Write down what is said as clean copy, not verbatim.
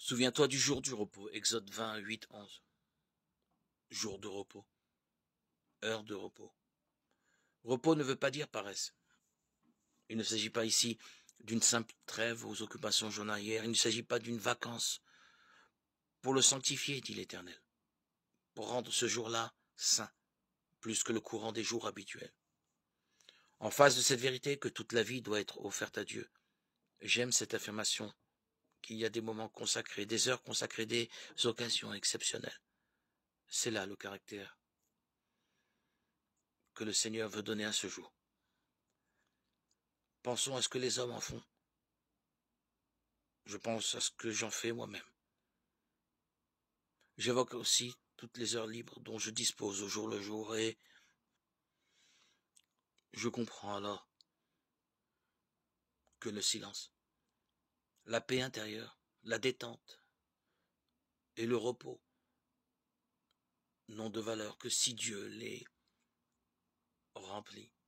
Souviens-toi du jour du repos, Exode 20, 8, 11. Jour de repos, heure de repos. Repos ne veut pas dire paresse. Il ne s'agit pas ici d'une simple trêve aux occupations journalières, il ne s'agit pas d'une vacance. Pour le sanctifier, dit l'Éternel, pour rendre ce jour-là saint, plus que le courant des jours habituels. En face de cette vérité que toute la vie doit être offerte à Dieu, j'aime cette affirmation qu'il y a des moments consacrés, des heures consacrées, des occasions exceptionnelles. C'est là le caractère que le Seigneur veut donner à ce jour. Pensons à ce que les hommes en font. Je pense à ce que j'en fais moi-même. J'évoque aussi toutes les heures libres dont je dispose au jour le jour et je comprends alors que le silence, la paix intérieure, la détente et le repos n'ont de valeur que si Dieu les remplit